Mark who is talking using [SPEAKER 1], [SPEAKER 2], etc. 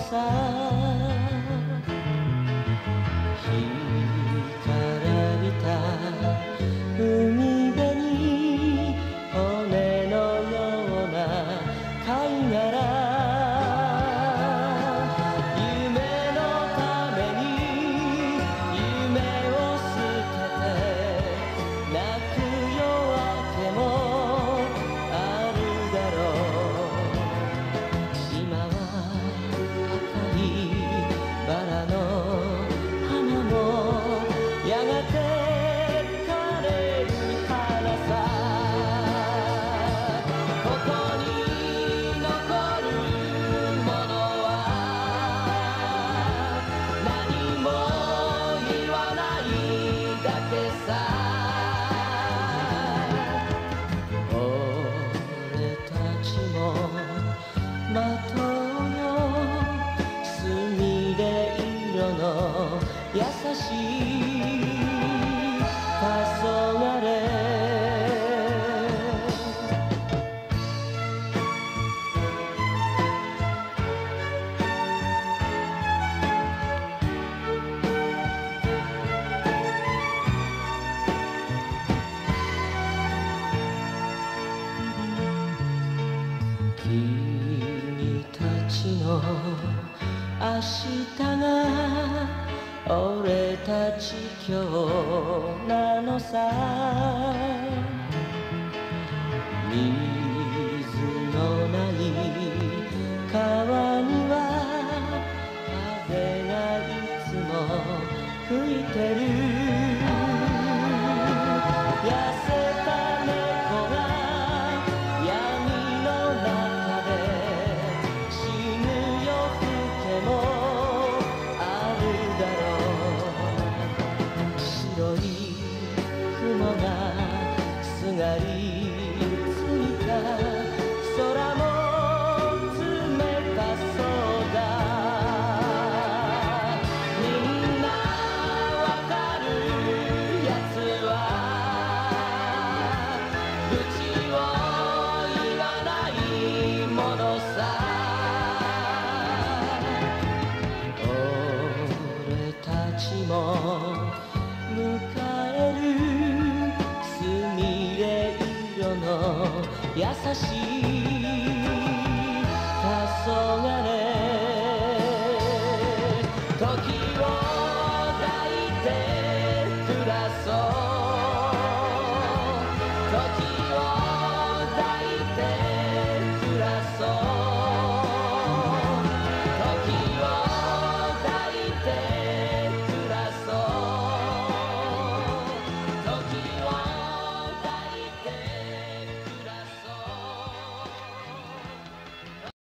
[SPEAKER 1] さ。干からびた海辺に骨のような貝殻、夢のために夢を捨てて泣く夜明けもあるだろう。今は赤いバラの花もやがて枯れる花さ。ここに残るものは何も言わないだけさ。俺たちもまとうよすみれ色の優しい黄昏。君たちの明日が俺たち今日なのさ。水のない川には風がいつも吹いてる。痩せた猫が闇の中で死ぬ夜更けもあるだろう。白い雲がすがりついた空も冷たそうだ。みんなわかるやつは愚痴を言わないものさ。俺たちも迎えるすみれ色の優しい黄昏。時を抱いて暮らそう。